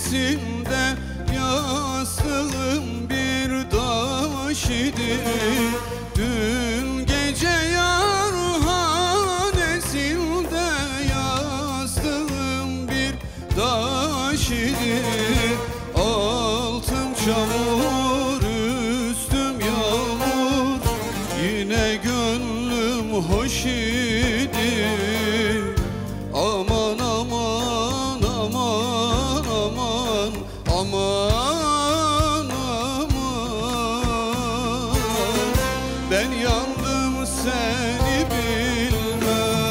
hanesinde yastığım bir taş idi. Dün gece yar hanesinde yastığım bir taş idi. Altım çamur, üstüm yağmur, yine gönlüm hoş idi. Aman aman aman aman aman aman, ben yandım seni bilmem.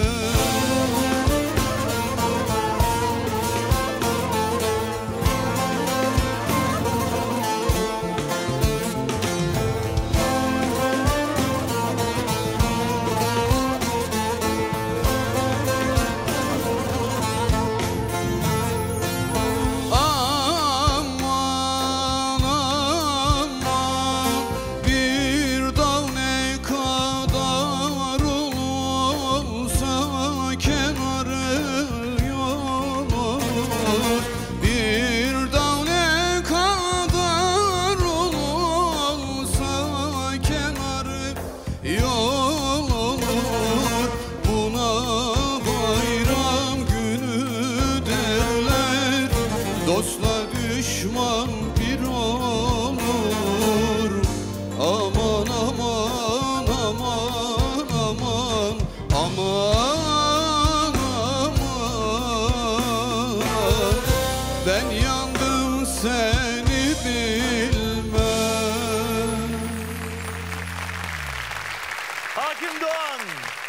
Dostla düşman bir olur. Aman aman aman aman aman aman, ben yandım seni bilmem. Hakim Doğan.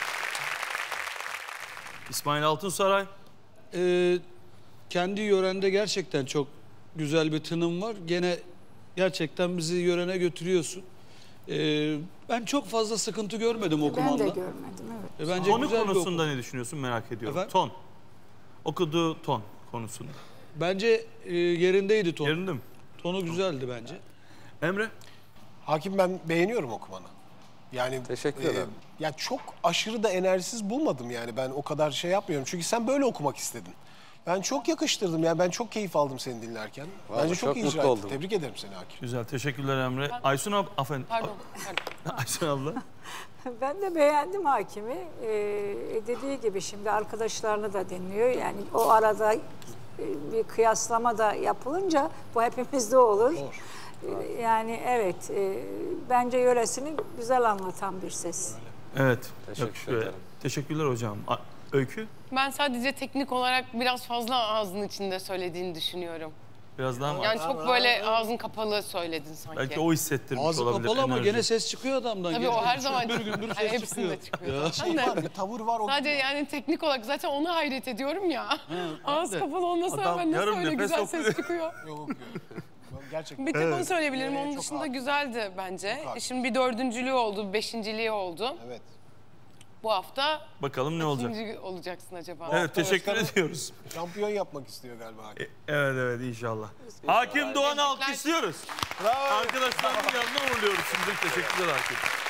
İsmail Altunsaray. Kendi yörende gerçekten çok güzel bir tınım var. Gene gerçekten bizi yörene götürüyorsun. Ben çok fazla sıkıntı görmedim okumanda. Ben de görmedim, evet. Bence Tonu güzel konusunda ne düşünüyorsun merak ediyorum. Efendim? Ton. Okuduğu ton konusunda. Bence yerindeydi ton. Yerinde mi? Tonu güzeldi bence. Emre? Hakim, ben beğeniyorum okumanı. Yani Teşekkür ederim. Ya çok aşırı da enerjisiz bulmadım yani, ben o kadar şey yapmıyorum. Çünkü sen böyle okumak istedin. Ben çok yakıştırdım yani, ben çok keyif aldım seni dinlerken. Vallahi Bence çok iyi mutlu icra ettin. oldum. Tebrik ederim seni Hakim. Güzel, teşekkürler Emre. Aysun abla, Pardon. Aysun abla. Ben de beğendim Hakim'i. Dediği gibi şimdi arkadaşlarını da dinliyor. Yani o arada bir kıyaslama da yapılınca bu hepimizde olur. Yani evet, bence yöresini güzel anlatan bir ses. Evet. Teşekkür ederim. Teşekkürler hocam. Öykü? Ben sadece teknik olarak biraz fazla ağzının içinde söylediğini düşünüyorum. Biraz daha mı? Yani çok böyle ağzın kapalı söyledin sanki. Belki o hissettirmiş Ağzı olabilir. kapalı ama enerji. gene ses çıkıyor adamdan. Tabii Gene o her zaman gümbür gümbür yani ses hepsinde çıkıyor. Şey var, bir tavır var. Sadece yani teknik olarak zaten onu hayret ediyorum ya. Ağız kapalı olmasına Adam ben nasıl yarım öyle nefes güzel okuyor. ses çıkıyor. Yok, gerçekten. Bir tek onu söyleyebilirim. Onun çok dışında hakim. güzeldi bence. Çok hakim. Şimdi bir dördüncülüğü oldu, beşinciliği oldu. Evet. Bu hafta Bakalım ne olacak. ikinci olacaksın acaba? Evet, teşekkür ediyoruz. Şampiyon yapmak istiyor galiba Hakim. Evet inşallah. Hakim Doğan'ı alkışlıyoruz. Arkadaşlarımın yanına uğurluyoruz şimdi. Teşekkürler Hakim.